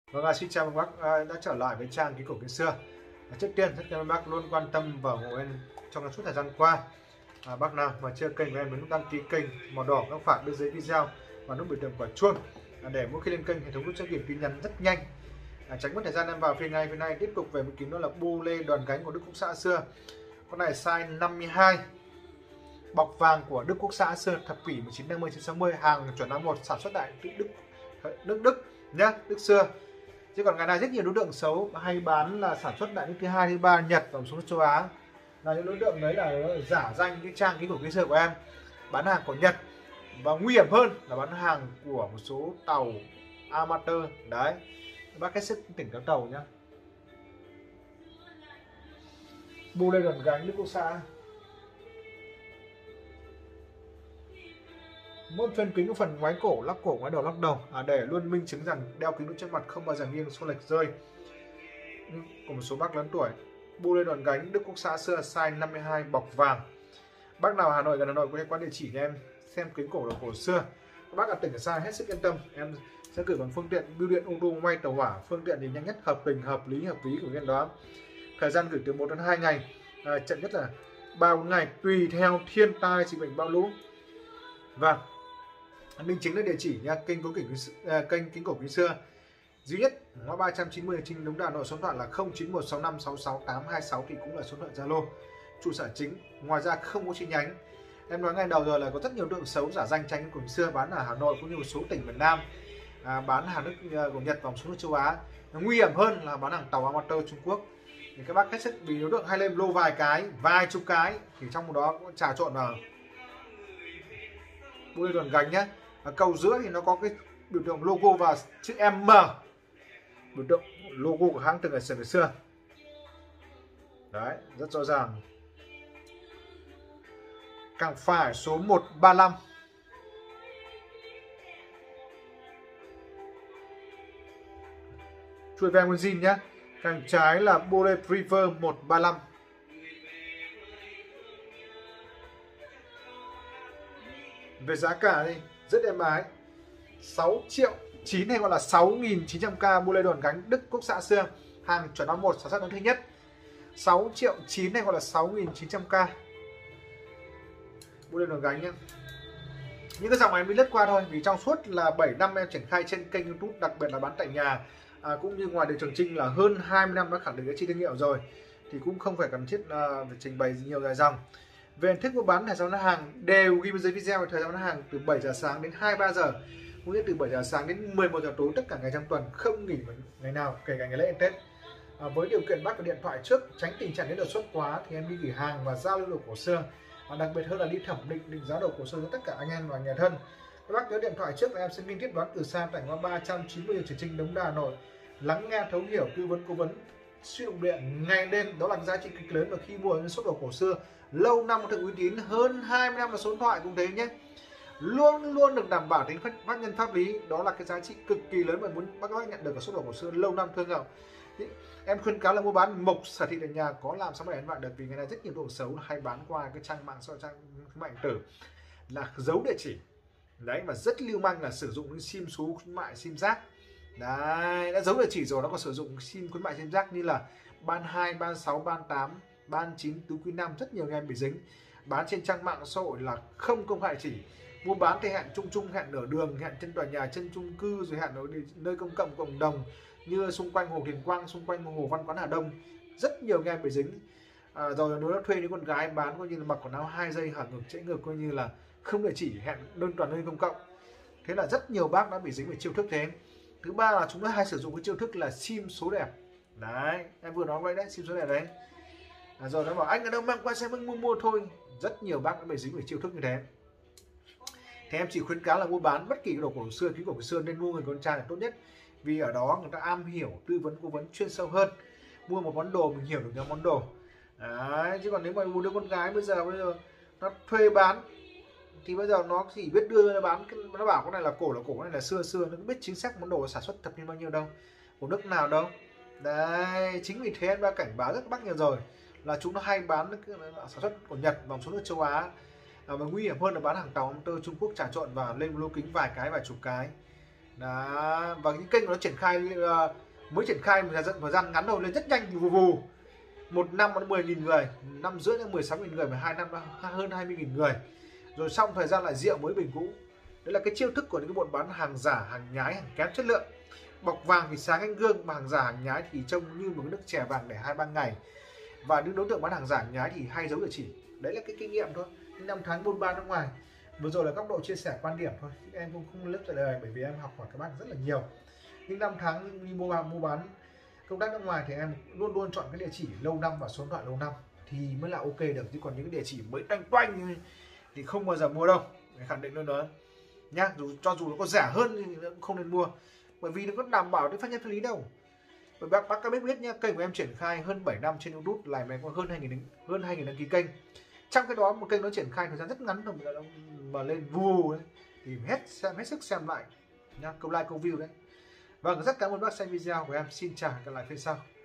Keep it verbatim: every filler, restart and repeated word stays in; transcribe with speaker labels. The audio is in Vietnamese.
Speaker 1: Vâng, à, xin chào các bác à, đã trở lại với trang Kính Cổ Kính Xưa. À, trước tiên rất cảm ơn bác luôn quan tâm và ủng hộ em trong suốt thời gian qua. À, bác nào mà chưa kênh của em nhấn nút đăng ký kênh màu đỏ góc phải bên dưới video và nút biểu tượng quả chuông à, để mỗi khi lên kênh hệ thống nút check điểm tin nhắn rất nhanh. À, tránh mất thời gian em vào phiên ngày. Phiên này tiếp tục về một kính đó là bu lê đòn gánh của Đức Quốc xã xưa. Con này size năm mươi hai, bọc vàng của Đức Quốc xã xưa, thập kỷ một chín năm mươi đến sáu mươi, hàng chuẩn A một, sản xuất tại Đức Đức Đức nhá, Đức xưa. Chứ còn ngày nay rất nhiều đối tượng xấu hay bán là sản xuất tại nước thứ hai, thứ ba, Nhật và một số nước châu Á, là những đối tượng đấy là giả danh cái trang Kính Cổ Kính Xưa của em, bán hàng của Nhật, và nguy hiểm hơn là bán hàng của một số tàu amateur đấy. Bác hết sức tỉnh các tàu nhá. Bu lê đòn gánh Đức Quốc xã. Môn phên kính của phần ngoái cổ, lắc cổ, ngoái đầu, lắc đầu à, để luôn minh chứng rằng đeo kính trước mặt không bao giờ nghiêng xô lệch rơi. Của một số bác lớn tuổi. Bu lê đòn gánh Đức Quốc xã xưa size năm mươi hai, bọc vàng. Bác nào Hà Nội gần Hà Nội có thể qua địa chỉ cho em xem kính cổ đồ cổ xưa. Các bác ở tỉnh ở xa hết sức yên tâm, em sẽ gửi bằng phương tiện bưu điện, ô tô, may, tàu hỏa, phương tiện gì nhanh nhất, hợp tình, hợp lý, hợp lý của bên đó. Thời gian gửi từ một đến hai ngày, à, chậm nhất là ba bốn ngày tùy theo thiên tai, dịch bệnh, bão lũ. Và minh chính là địa chỉ nha, kênh có kính à, kênh Kính Cổ Kính Xưa duy nhất ngõ ba trăm chín mươi Trinh Đống Đa, Hà Nội. Số điện thoại là không chín một sáu năm sáu sáu tám hai sáu thì cũng là số điện thoại Zalo trụ sở chính, ngoài ra không có chi nhánh. Em nói ngay đầu rồi là có rất nhiều đối tượng xấu giả danh trang Kính Cổ Kính Xưa bán ở Hà Nội cũng như một số tỉnh miền Nam, à, bán hàng nước của Nhật và một số nước châu Á. Nguy hiểm hơn là bán hàng tàu amateur Trung Quốc. Thì các bác hết sức, vì đối tượng hay lên lô vài cái, vài chục cái thì trong đó cũng trà trộn vào. Bu lê đòn gánh nhé. Ở cầu giữa thì nó có cái biểu tượng logo và chữ M, biểu tượng logo của hãng từ ngày xưa ngày xưa đấy, rất rõ ràng. Càng phải số một ba lăm, chuôi ve nguyên zin nhé. Càng trái là bu lê River một ba lăm. Về giá cả thì rất êm ái, sáu triệu chín hay gọi là sáu nghìn chín trăm k bu lê đòn gánh Đức Quốc xã xưa, hàng chuẩn A một, sản xuất năm thứ nhất. Sáu triệu chín hay gọi là sáu nghìn chín trăm k bu lê đòn gánh nhé. Những cái dòng này em đi lướt qua thôi, vì trong suốt là bảy năm em triển khai trên kênh YouTube, đặc biệt là bán tại nhà, à, cũng như ngoài đường Trường Trinh là hơn hai mươi năm đã khẳng định cái chi thương hiệu rồi, thì cũng không phải cần thiết là phải trình bày nhiều dài dòng. Về hình thức mua bán, thời gian bán hàng đều ghi bên dưới video. Thời gian bán hàng từ bảy giờ sáng đến hai mươi ba giờ, cũng như từ bảy giờ sáng đến mười một giờ tối, tất cả ngày trong tuần, không nghỉ ngày nào, kể cả ngày lễ Tết. À, với điều kiện bắt vào điện thoại trước, tránh tình trạng đến đột xuất quá thì em đi gửi hàng và giao lưu đồ cổ xưa, và đặc biệt hơn là đi thẩm định định giá đồ cổ xưa với tất cả anh em và nhà thân. Các bác nhớ điện thoại trước và em sẽ liên tiếp đoán từ xa tại ngõ ba trăm chín mươi Trường Trinh, Đống Đa, Hà Nội. Lắng nghe, thấu hiểu, tư vấn, cố vấn xuyên động điện ngày đêm, đó là giá trị cực lớn. Và khi mua những số đồ cổ xưa lâu năm được uy tín hơn hai mươi năm là số điện thoại cũng thế nhé, luôn luôn được đảm bảo tính pháp nhân pháp lý, đó là cái giá trị cực kỳ lớn mà muốn bác bác nhận được ở số đồ cổ xưa lâu năm thương hiệu. Em khuyên cáo là mua bán mộc sở thị ở nhà, có làm sao mà đánh bạn được, vì ngày nay rất nhiều đồ xấu hay bán qua cái trang mạng xã hội, trang thương mại điện tử là giấu địa chỉ đấy, và rất lưu manh là sử dụng những sim số khuyến mại, sim rác đấy, đã giấu địa chỉ rồi nó còn sử dụng sim khuyến mại, sim rác như là ban hai, ban sáu, ban tám, ban chín, tứ quý năm, rất nhiều em bị dính. Bán trên trang mạng xã hội là không công khai chỉ, mua bán thì hẹn chung chung, hẹn ở đường, hẹn trên tòa nhà, trên chung cư, rồi hẹn ở nơi công cộng, cộng đồng như xung quanh Hồ Thiền Quang, xung quanh Hồ Văn Quán Hà Đông, rất nhiều em bị dính. À, rồi nó thuê những con gái bán coi như là mặc quần áo hai giây hở ngực, trễ ngực, coi như là không địa chỉ, hẹn đơn toàn nơi công cộng. Thế là rất nhiều bác đã bị dính về chiêu thức thế. Thứ ba là chúng ta hay sử dụng cái chiêu thức là sim số đẹp đấy, em vừa nói vậy đấy, sim số đẹp đấy. À, rồi nó bảo anh ở đâu mang qua xem, mua mua thôi. Rất nhiều bác đã bị dính về chiêu thức như thế. Thì em chỉ khuyến cáo là mua bán bất kỳ cái đồ cổ xưa, kính cổ xưa nên mua người con trai là tốt nhất, vì ở đó người ta am hiểu, tư vấn, cố vấn chuyên sâu hơn. Mua một món đồ mình hiểu được nhóm món đồ đấy, chứ còn nếu mà mua đứa con gái bây giờ bây giờ nó thuê bán thì bây giờ nó chỉ biết đưa nó bán, nó bảo cái này là cổ là cổ, cái này là xưa xưa, nó biết chính xác món đồ sản xuất thập niên bao nhiêu đâu, của nước nào đâu đấy. Chính vì thế em đã cảnh báo rất bác nhiều rồi là chúng nó hay bán sản xuất của Nhật và một số nước châu Á, à, và nguy hiểm hơn là bán hàng tàu tơ Trung Quốc trà trộn vào lên lô kính vài cái, vài chục cái Đó, và những kênh của nó triển khai uh, mới triển khai một thời gian ngắn thôi lên rất nhanh, vù vù. Một năm nó mười nghìn người, năm rưỡi đến mười sáu nghìn người, mà hai năm nó hơn hai mươi nghìn người. Rồi xong thời gian lại rượu mới bình cũ. Đấy là cái chiêu thức của những cái bọn bán hàng giả, hàng nhái, hàng kém chất lượng. Bọc vàng thì sáng anh gương, mà hàng giả hàng nhái thì trông như một cái nước chè vàng để hai ba ngày. Và những đối tượng bán hàng giả hàng nhái thì hay giấu địa chỉ. Đấy là cái kinh nghiệm thôi. Những năm tháng buôn bán nước ngoài. Vừa rồi là góc độ chia sẻ quan điểm thôi, em cũng không lớp trả lời bởi vì em học hỏi các bác rất là nhiều. Nhưng năm tháng đi mua bán mua bán công tác nước ngoài thì em luôn luôn chọn cái địa chỉ lâu năm và số điện thoại lâu năm thì mới là ok được, chứ còn những cái địa chỉ mới tanh quanh thì không bao giờ mua đâu, để khẳng định luôn đó nhá. Dù cho dù nó có rẻ hơn thì cũng không nên mua, bởi vì nó có đảm bảo cái pháp nhân pháp lý đâu. Bởi bác bác các biết biết nhá, kênh của em triển khai hơn bảy năm trên YouTube, lại em có hơn hai nghìn hơn hai nghìn đăng ký kênh. Trong cái đó một kênh nó triển khai thời gian rất ngắn thôi mà, mà lên vù ấy, thì hết xem hết sức xem lại nhá, câu like câu view đấy. Vâng, rất cảm ơn bác xem video của em. Xin chào, hẹn gặp lại phía sau.